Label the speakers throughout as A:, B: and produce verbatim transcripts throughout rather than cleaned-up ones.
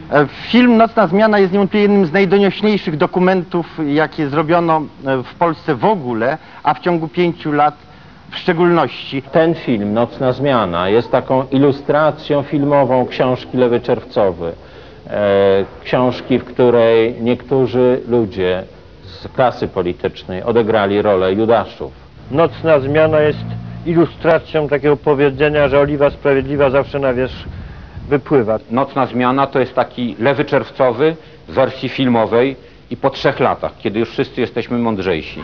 A: Film Nocna Zmiana jest niewątpliwie jednym z najdoniośniejszych dokumentów, jakie zrobiono w Polsce w ogóle, a w ciągu pięciu lat w szczególności.
B: Ten film, Nocna Zmiana, jest taką ilustracją filmową książki Lewy Czerwcowy. E, książki, w której niektórzy ludzie z klasy politycznej odegrali rolę Judaszów.
C: Nocna Zmiana jest ilustracją takiego powiedzenia, że oliwa sprawiedliwa zawsze na wierzch wypływa.
D: Nocna Zmiana to jest taki Lewy Czerwcowy w wersji filmowej i po trzech latach, kiedy już wszyscy jesteśmy mądrzejsi.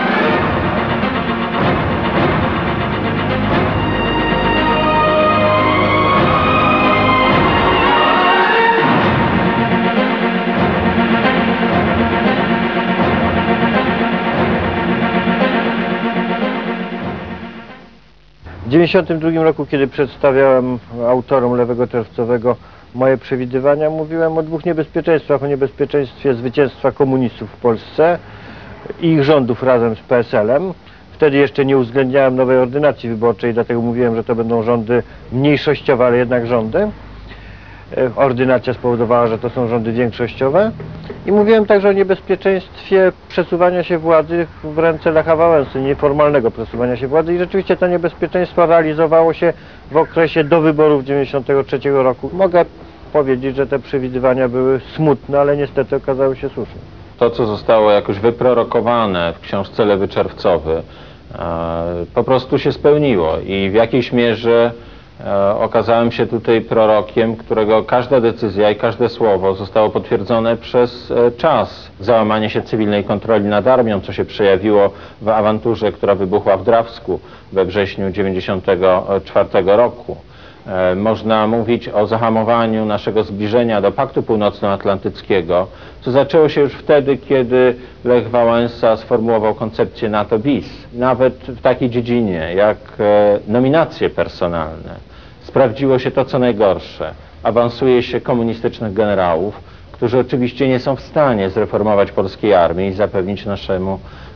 C: W dziewięćdziesiątym drugim roku, kiedy przedstawiałem autorom Lewego Czerwcowego moje przewidywania, mówiłem o dwóch niebezpieczeństwach. O niebezpieczeństwie zwycięstwa komunistów w Polsce i ich rządów razem z P S L-em. Wtedy jeszcze nie uwzględniałem nowej ordynacji wyborczej, dlatego mówiłem, że to będą rządy mniejszościowe, ale jednak rządy. Ordynacja spowodowała, że to są rządy większościowe. I mówiłem także o niebezpieczeństwie przesuwania się władzy w ręce Lecha Wałęsy, nieformalnego przesuwania się władzy. I rzeczywiście to niebezpieczeństwo realizowało się w okresie do wyborów dziewięćdziesiątego trzeciego roku. Mogę powiedzieć, że te przewidywania były smutne, ale niestety okazały się słuszne.
B: To, co zostało jakoś wyprorokowane w książce Lewy Czerwcowy, po prostu się spełniło i w jakiejś mierze okazałem się tutaj prorokiem, którego każda decyzja i każde słowo zostało potwierdzone przez czas. Załamanie się cywilnej kontroli nad armią, co się przejawiło w awanturze, która wybuchła w Drawsku we wrześniu dziewięćdziesiątego czwartego roku. Można mówić o zahamowaniu naszego zbliżenia do Paktu Północnoatlantyckiego, co zaczęło się już wtedy, kiedy Lech Wałęsa sformułował koncepcję NATO bis. Nawet w takiej dziedzinie jak nominacje personalne sprawdziło się to, co najgorsze. Awansuje się komunistycznych generałów, którzy oczywiście nie są w stanie zreformować polskiej armii i zapewnić naszemu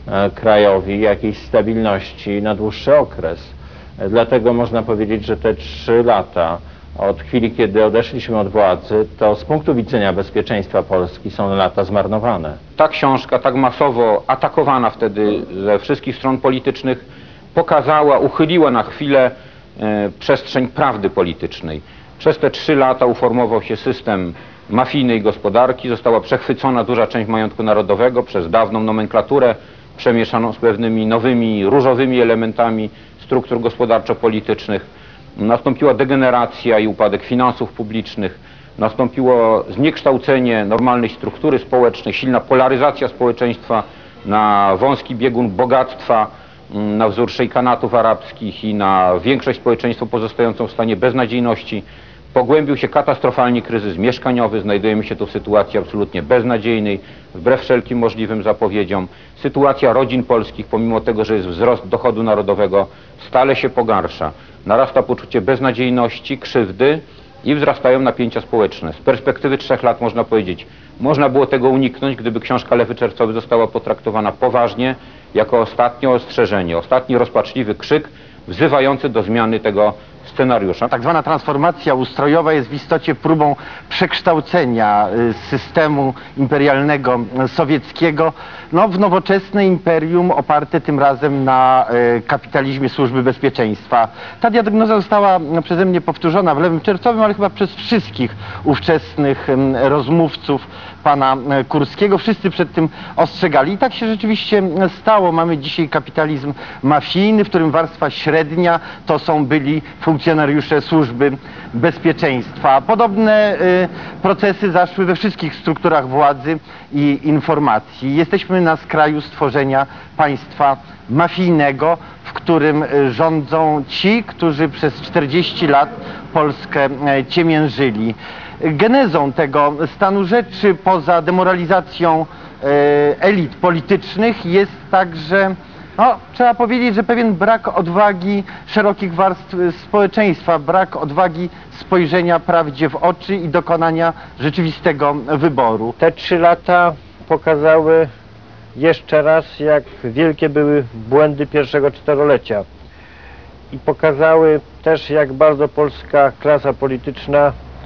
B: krajowi jakiejś stabilności na dłuższy okres. Dlatego można powiedzieć, że te trzy lata od chwili, kiedy odeszliśmy od władzy, to z punktu widzenia bezpieczeństwa Polski są lata zmarnowane.
D: Ta książka, tak masowo atakowana wtedy ze wszystkich stron politycznych, pokazała, uchyliła na chwilę e, przestrzeń prawdy politycznej. Przez te trzy lata uformował się system mafijnej gospodarki, została przechwycona duża część majątku narodowego przez dawną nomenklaturę, przemieszaną z pewnymi nowymi, różowymi elementami struktur gospodarczo-politycznych. Nastąpiła degeneracja i upadek finansów publicznych, nastąpiło zniekształcenie normalnej struktury społecznej, silna polaryzacja społeczeństwa na wąski biegun bogactwa, na wzór szejkanatów arabskich i na większość społeczeństwa pozostającą w stanie beznadziejności. Pogłębił się katastrofalnie kryzys mieszkaniowy, znajdujemy się tu w sytuacji absolutnie beznadziejnej, wbrew wszelkim możliwym zapowiedziom. Sytuacja rodzin polskich, pomimo tego, że jest wzrost dochodu narodowego, stale się pogarsza. Narasta poczucie beznadziejności, krzywdy i wzrastają napięcia społeczne. Z perspektywy trzech lat można powiedzieć, można było tego uniknąć, gdyby książka Lewy Czerwcowy została potraktowana poważnie, jako ostatnie ostrzeżenie, ostatni rozpaczliwy krzyk wzywający do zmiany tego scenariusza.
A: Tak zwana transformacja ustrojowa jest w istocie próbą przekształcenia systemu imperialnego sowieckiego no, w nowoczesne imperium oparte tym razem na kapitalizmie służby bezpieczeństwa. Ta diagnoza została przeze mnie powtórzona w Lewym Czerwcowym, ale chyba przez wszystkich ówczesnych rozmówców pana Kurskiego. Wszyscy przed tym ostrzegali i tak się rzeczywiście stało. Mamy dzisiaj kapitalizm mafijny, w którym warstwa średnia to są byli funkcjonariusze służby bezpieczeństwa. Podobne y, procesy zaszły we wszystkich strukturach władzy i informacji. Jesteśmy na skraju stworzenia państwa mafijnego, w którym y, rządzą ci, którzy przez czterdzieści lat Polskę y, ciemiężyli. Genezą tego stanu rzeczy, poza demoralizacją y, elit politycznych, jest także, no, trzeba powiedzieć, że pewien brak odwagi szerokich warstw społeczeństwa, brak odwagi spojrzenia prawdzie w oczy i dokonania rzeczywistego wyboru.
C: Te trzy lata pokazały jeszcze raz, jak wielkie były błędy pierwszego czterolecia i pokazały też, jak bardzo polska klasa polityczna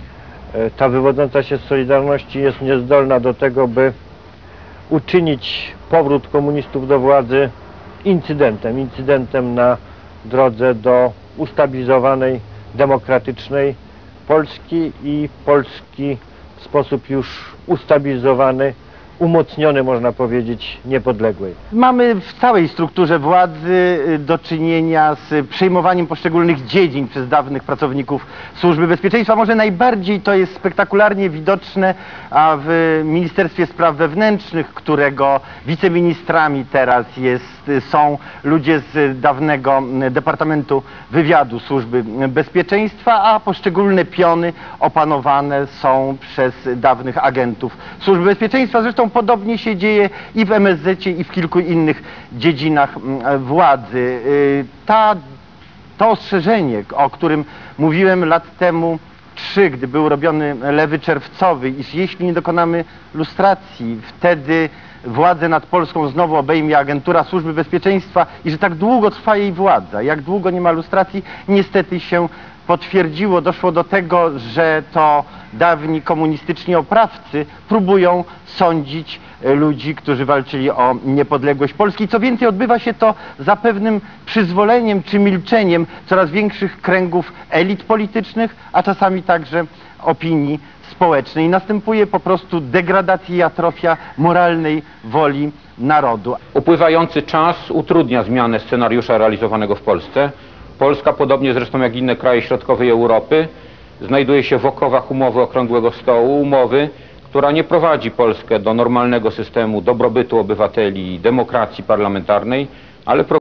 C: e, ta wywodząca się z Solidarności jest niezdolna do tego, by uczynić powrót komunistów do władzy incydentem, incydentem na drodze do ustabilizowanej, demokratycznej Polski i Polski w sposób już ustabilizowany, umocniony, można powiedzieć, niepodległej.
A: Mamy w całej strukturze władzy y, do czynienia z przejmowaniem poszczególnych dziedzin przez dawnych pracowników Służby Bezpieczeństwa. Może najbardziej to jest spektakularnie widoczne a w Ministerstwie Spraw Wewnętrznych, którego wiceministrami teraz jest, y, są ludzie z dawnego y, Departamentu Wywiadu Służby Bezpieczeństwa, a poszczególne piony opanowane są przez dawnych agentów Służby Bezpieczeństwa. Zresztą podobnie się dzieje i w M S Z-cie, i w kilku innych dziedzinach władzy. Ta, to ostrzeżenie, o którym mówiłem lat temu trzy, gdy był robiony lewy czerwcowy, iż jeśli nie dokonamy lustracji, wtedy władzę nad Polską znowu obejmie agentura Służby Bezpieczeństwa i że tak długo trwa jej władza, jak długo nie ma lustracji, niestety się potwierdziło. Doszło do tego, że to dawni komunistyczni oprawcy próbują sądzić ludzi, którzy walczyli o niepodległość Polski. Co więcej, odbywa się to za pewnym przyzwoleniem czy milczeniem coraz większych kręgów elit politycznych, a czasami także opinii społecznej. Następuje po prostu degradacja i atrofia moralnej woli narodu.
D: Upływający czas utrudnia zmianę scenariusza realizowanego w Polsce. Polska, podobnie zresztą jak inne kraje środkowej Europy, znajduje się w okowach umowy Okrągłego Stołu, umowy, która nie prowadzi Polskę do normalnego systemu dobrobytu obywateli i demokracji parlamentarnej, ale